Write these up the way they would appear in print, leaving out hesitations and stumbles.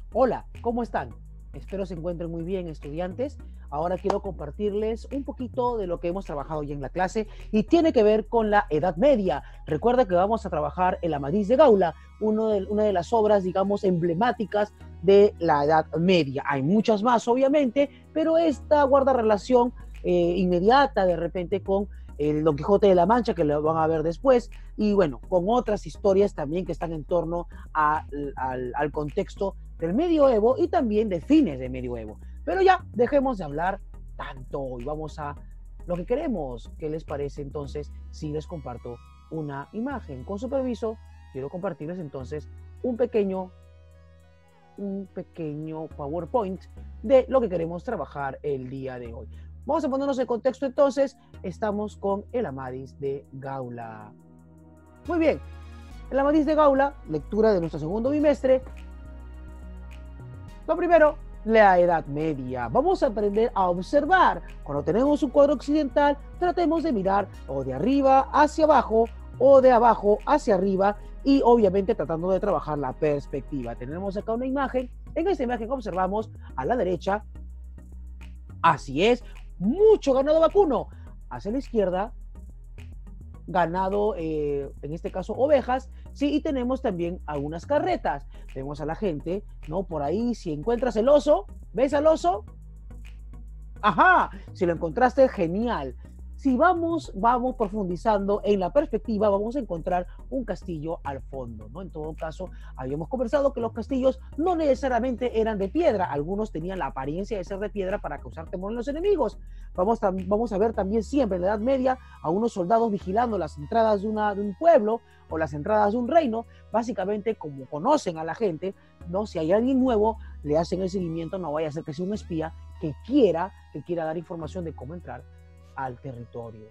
Hola, ¿cómo están? Espero se encuentren muy bien, estudiantes. Ahora quiero compartirles un poquito de lo que hemos trabajado ya en la clase y tiene que ver con la Edad Media. Recuerda que vamos a trabajar el Amadís de Gaula, una de las obras, digamos, emblemáticas de la Edad Media. Hay muchas más, obviamente, pero esta guarda relación inmediata de repente con el Don Quijote de la Mancha, que lo van a ver después, y bueno, con otras historias también que están en torno al contexto del medioevo y también de fines de medioevo. Pero ya, dejemos de hablar tanto y vamos a lo que queremos. ¿Qué les parece entonces si les comparto una imagen? Con su permiso, quiero compartirles entonces un pequeño PowerPoint de lo que queremos trabajar el día de hoy. Vamos a ponernos en contexto entonces. Estamos con el Amadís de Gaula. Muy bien, el Amadís de Gaula, lectura de nuestro segundo bimestre. Lo primero, la Edad Media. Vamos a aprender a observar. Cuando tenemos un cuadro occidental, tratemos de mirar o de arriba hacia abajo o de abajo hacia arriba y obviamente tratando de trabajar la perspectiva. Tenemos acá una imagen. En esta imagen observamos a la derecha, así es, mucho ganado vacuno. Hacia la izquierda, ganado, en este caso ovejas, sí, y tenemos también algunas carretas. Vemos a la gente, ¿no? Por ahí, si encuentras el oso, ¿ves al oso? Ajá, si lo encontraste, genial. Si vamos profundizando en la perspectiva, vamos a encontrar un castillo al fondo, ¿no? En todo caso, habíamos conversado que los castillos no necesariamente eran de piedra, algunos tenían la apariencia de ser de piedra para causar temor en los enemigos. Vamos a ver también siempre en la Edad Media a unos soldados vigilando las entradas de un pueblo o las entradas de un reino, básicamente como conocen a la gente, ¿no? Si hay alguien nuevo, le hacen el seguimiento, no vaya a ser que sea un espía que quiera dar información de cómo entrar al territorio.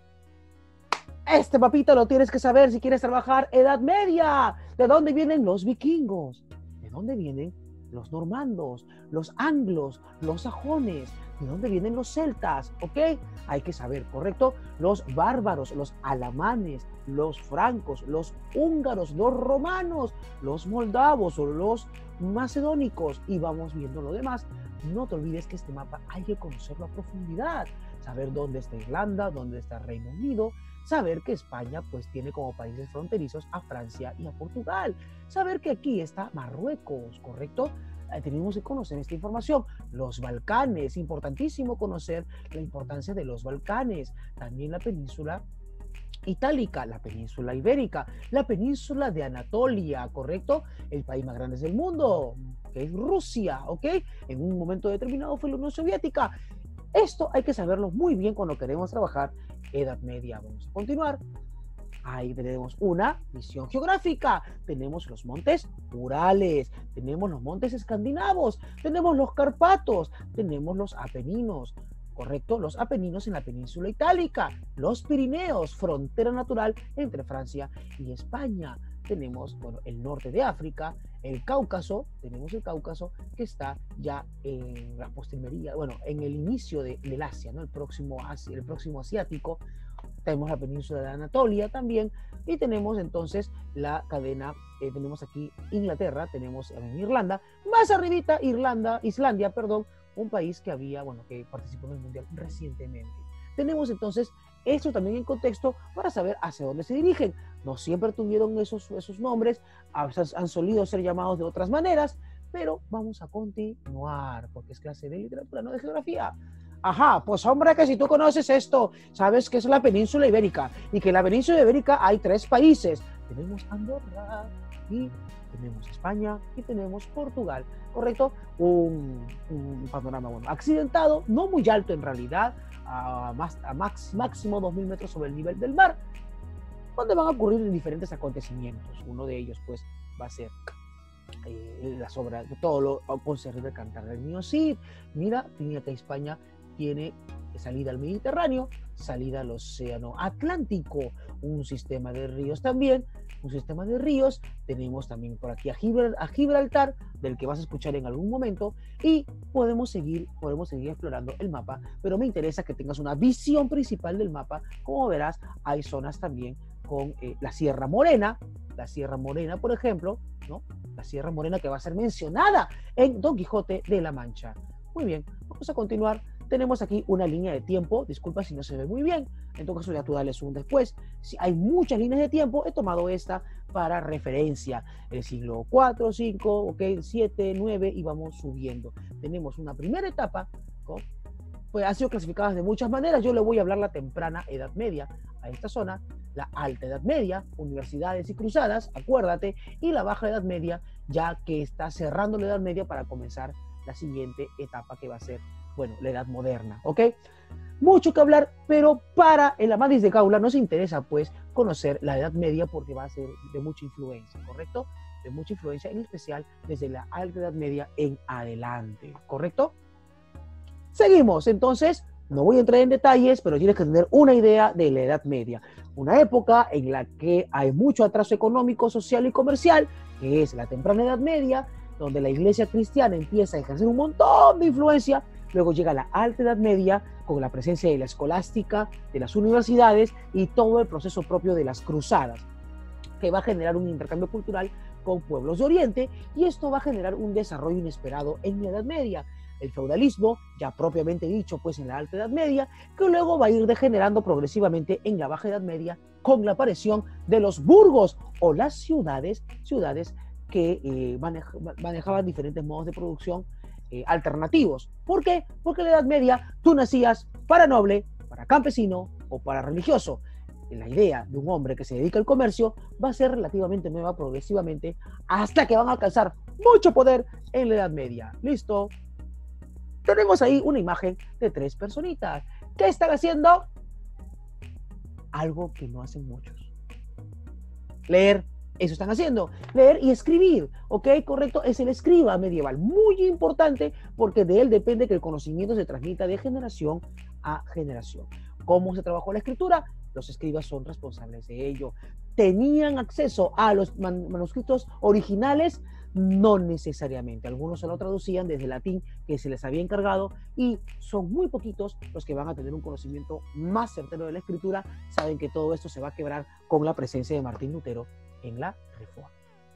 Este, papita, lo tienes que saber si quieres trabajar Edad Media. ¿De dónde vienen los vikingos? ¿De dónde vienen los normandos, los anglos, los sajones? ¿De dónde vienen los celtas? ¿Ok? Hay que saber, ¿correcto? Los bárbaros, los alamanes, los francos, los húngaros, los romanos, los moldavos o los macedónicos. Y vamos viendo lo demás. No te olvides que este mapa hay que conocerlo a profundidad. Saber dónde está Irlanda, dónde está Reino Unido, saber que España pues tiene como países fronterizos a Francia y a Portugal, saber que aquí está Marruecos, ¿correcto? Tenemos que conocer esta información. Los Balcanes, importantísimo conocer la importancia de los Balcanes, también la península itálica, la península ibérica, la península de Anatolia, ¿correcto? El país más grande del mundo, que es Rusia, ¿ok? En un momento determinado fue la Unión Soviética. Esto hay que saberlo muy bien cuando queremos trabajar Edad Media. Vamos a continuar. Ahí tenemos una visión geográfica. Tenemos los montes Urales, tenemos los montes escandinavos, tenemos los Carpatos, tenemos los Apeninos, ¿correcto? Los Apeninos en la península itálica, los Pirineos, frontera natural entre Francia y España. Tenemos, bueno, el norte de África, el Cáucaso, tenemos el Cáucaso que está ya en la postrimería, bueno, en el inicio del Asia, ¿no? El próximo asiático. Tenemos la península de Anatolia también, y tenemos entonces la cadena, tenemos aquí Inglaterra, tenemos en Irlanda, más arribita Islandia, perdón, un país que había, bueno, que participó en el Mundial recientemente. Tenemos entonces esto también en contexto para saber hacia dónde se dirigen. No siempre tuvieron esos nombres, han solido ser llamados de otras maneras, pero vamos a continuar, porque es clase de literatura, no de geografía. Ajá, pues hombre, que si tú conoces esto, sabes que es la península ibérica, y que en la península ibérica hay 3 países. Tenemos Andorra, y tenemos España, y tenemos Portugal, ¿correcto? Un panorama, bueno, accidentado, no muy alto en realidad, máximo 2.000 metros sobre el nivel del mar, donde van a ocurrir diferentes acontecimientos. Uno de ellos, pues, va a ser las obras, todo lo concerniente al Cantar del Mío Cid. Mira que España tiene salida al Mediterráneo, salida al Océano Atlántico, un sistema de ríos también, tenemos también por aquí a Gibraltar, del que vas a escuchar en algún momento, y podemos seguir explorando el mapa, pero me interesa que tengas una visión principal del mapa. Como verás, hay zonas también con la Sierra Morena, por ejemplo, ¿no? la Sierra Morena que va a ser mencionada en Don Quijote de la Mancha. Muy bien, vamos a continuar. Tenemos aquí una línea de tiempo, disculpa si no se ve muy bien, en todo caso ya tú dale zoom después. Si hay muchas líneas de tiempo, he tomado esta para referencia. El siglo 4, 5, okay, 7, 9 y vamos subiendo. Tenemos una primera etapa, ¿no? Pues ha sido clasificada de muchas maneras. Yo le voy a hablar la temprana Edad Media a esta zona, la Alta Edad Media, universidades y cruzadas, acuérdate, y la Baja Edad Media, ya que está cerrando la Edad Media para comenzar la siguiente etapa que va a ser, bueno, la Edad Moderna, ¿ok? Mucho que hablar, pero para el Amadís de Gaula nos interesa, pues, conocer la Edad Media porque va a ser de mucha influencia, ¿correcto? De mucha influencia, en especial desde la Alta Edad Media en adelante, ¿correcto? Seguimos, entonces, no voy a entrar en detalles, pero tienes que tener una idea de la Edad Media. Una época en la que hay mucho atraso económico, social y comercial, que es la temprana Edad Media, donde la iglesia cristiana empieza a ejercer un montón de influencia. Luego llega la Alta Edad Media con la presencia de la escolástica, de las universidades y todo el proceso propio de las cruzadas, que va a generar un intercambio cultural con pueblos de Oriente, y esto va a generar un desarrollo inesperado en la Edad Media. El feudalismo, ya propiamente dicho, pues en la Alta Edad Media, que luego va a ir degenerando progresivamente en la Baja Edad Media con la aparición de los burgos o las ciudades que manejaban diferentes modos de producción alternativos. ¿Por qué? Porque en la Edad Media tú nacías para noble, para campesino o para religioso. La idea de un hombre que se dedica al comercio va a ser relativamente nueva progresivamente hasta que van a alcanzar mucho poder en la Edad Media. ¿Listo? Tenemos ahí una imagen de 3 personitas. ¿Qué están haciendo? Algo que no hacen muchos. Leer. Eso están haciendo. Leer y escribir. ¿Ok? Correcto. Es el escriba medieval. Muy importante porque de él depende que el conocimiento se transmita de generación a generación. ¿Cómo se trabajó la escritura? Los escribas son responsables de ello. ¿Tenían acceso a los manuscritos originales? No necesariamente. Algunos se lo traducían desde latín que se les había encargado y son muy poquitos los que van a tener un conocimiento más certero de la escritura. Saben que todo esto se va a quebrar con la presencia de Martín Lutero en la Reforma.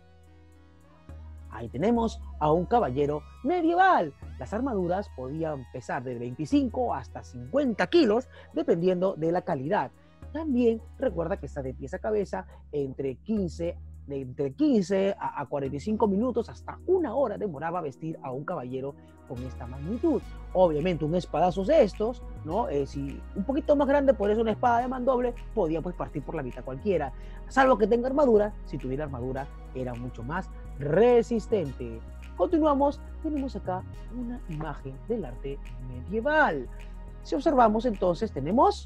Ahí tenemos a un caballero medieval. Las armaduras podían pesar de 25 hasta 50 kilos dependiendo de la calidad. También recuerda que está de pies a cabeza entre 15 a 45 minutos hasta 1 hora demoraba vestir a un caballero con esta magnitud. Obviamente un espadazo de estos, ¿no? Si un poquito más grande, por eso una espada de mandoble, podía pues partir por la mitad cualquiera. Salvo que tenga armadura, si tuviera armadura era mucho más resistente. Continuamos, tenemos acá una imagen del arte medieval. Si observamos entonces tenemos,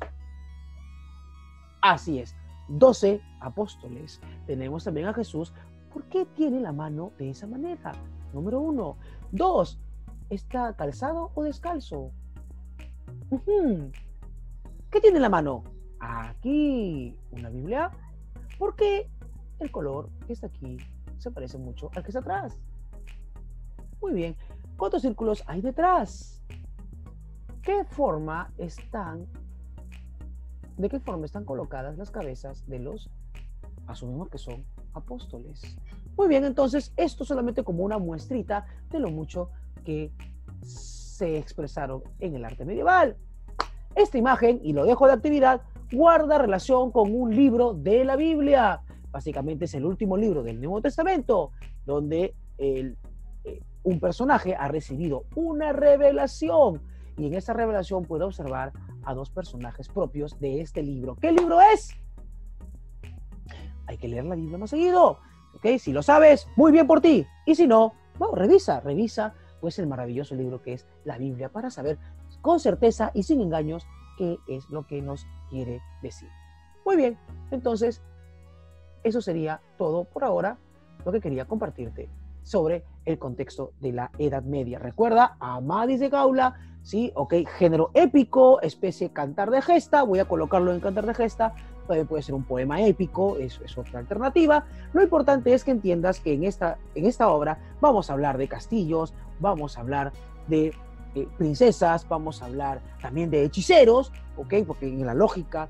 así es, 12 apóstoles. Tenemos también a Jesús. ¿Por qué tiene la mano de esa manera? Número 1. 2. ¿Está calzado o descalzo? ¿Qué tiene en la mano? Aquí una Biblia. ¿Por qué el color que está aquí se parece mucho al que está atrás? Muy bien. ¿Cuántos círculos hay detrás? ¿De qué forma están colocadas las cabezas de los, asumimos que son apóstoles? Muy bien, entonces esto solamente como una muestrita de lo mucho que se expresaron en el arte medieval. Esta imagen, y lo dejo de actividad, guarda relación con un libro de la Biblia. Básicamente es el último libro del Nuevo Testamento, donde un personaje ha recibido una revelación. Y en esa revelación puede observar a 2 personajes propios de este libro. ¿Qué libro es? Hay que leer la Biblia más seguido. ¿Ok? Si lo sabes, muy bien por ti. Y si no, bueno, revisa pues el maravilloso libro que es la Biblia para saber con certeza y sin engaños qué es lo que nos quiere decir. Muy bien, entonces eso sería todo por ahora, lo que quería compartirte sobre el contexto de la Edad Media. Recuerda, Amadís de Gaula, ¿sí? Ok, género épico, especie cantar de gesta, voy a colocarlo en cantar de gesta, también puede ser un poema épico, eso es otra alternativa. Lo importante es que entiendas que en esta obra vamos a hablar de castillos, vamos a hablar de princesas, vamos a hablar también de hechiceros, ¿ok? Porque en la lógica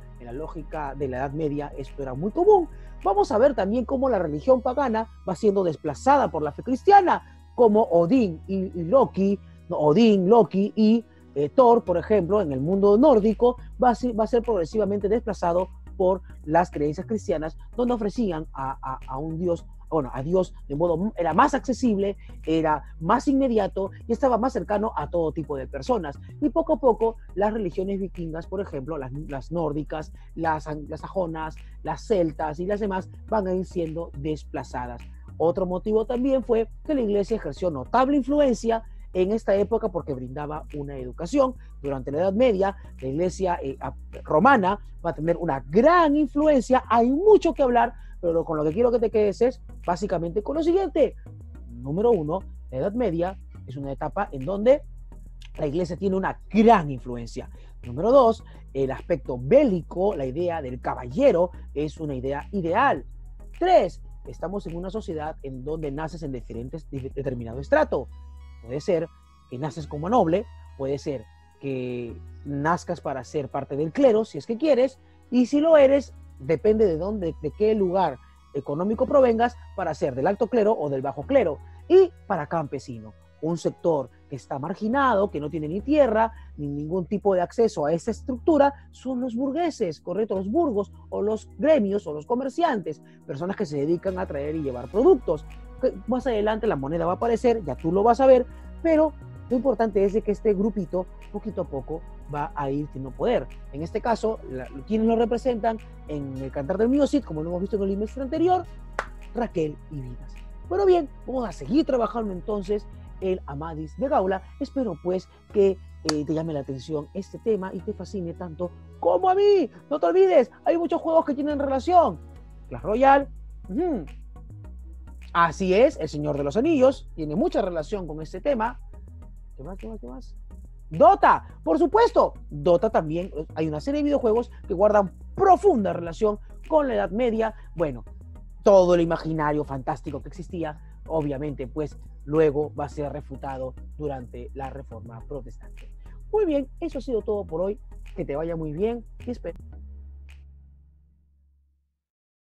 de la Edad Media esto era muy común. Vamos a ver también cómo la religión pagana va siendo desplazada por la fe cristiana, como Odín y Loki, no, Odín, Loki y Thor, por ejemplo, en el mundo nórdico, va a ser progresivamente desplazado por las creencias cristianas, donde ofrecían a un dios, bueno, a Dios de modo, era más accesible, era más inmediato y estaba más cercano a todo tipo de personas. Y poco a poco las religiones vikingas, por ejemplo, las nórdicas, las sajonas, las celtas y las demás van a ir siendo desplazadas. Otro motivo también fue que la iglesia ejerció notable influencia en esta época porque brindaba una educación. Durante la Edad Media, la iglesia romana va a tener una gran influencia. Hay mucho que hablar, pero con lo que quiero que te quedes es básicamente con lo siguiente. Número uno, la Edad Media es una etapa en donde la iglesia tiene una gran influencia. Número dos, el aspecto bélico, la idea del caballero es una idea ideal. Tres, estamos en una sociedad en donde naces en determinado estrato. Puede ser que naces como noble, puede ser que nazcas para ser parte del clero, si es que quieres, y si lo eres, depende de qué lugar económico provengas, para ser del alto clero o del bajo clero. Y para campesino, un sector que está marginado, que no tiene ni tierra, ni ningún tipo de acceso a esta estructura, son los burgueses, ¿correcto? Los burgos o los gremios o los comerciantes, personas que se dedican a traer y llevar productos. Más adelante la moneda va a aparecer, ya tú lo vas a ver, pero lo importante es de que este grupito poquito a poco va a ir teniendo poder. En este caso, quienes lo representan en el Cantar del Mío-Cid, como lo hemos visto en el trimestre anterior, Raquel y Vidas. Bueno, bien, vamos a seguir trabajando entonces el Amadís de Gaula. Espero pues que te llame la atención este tema y te fascine tanto como a mí. No te olvides, hay muchos juegos que tienen relación. Clash Royale, así es, El Señor de los Anillos tiene mucha relación con este tema. ¿Qué más? ¿Qué más? Dota, por supuesto. Dota también, hay una serie de videojuegos que guardan profunda relación con la Edad Media. Bueno, todo el imaginario fantástico que existía, obviamente, pues luego va a ser refutado durante la Reforma Protestante. Muy bien, eso ha sido todo por hoy. Que te vaya muy bien y espero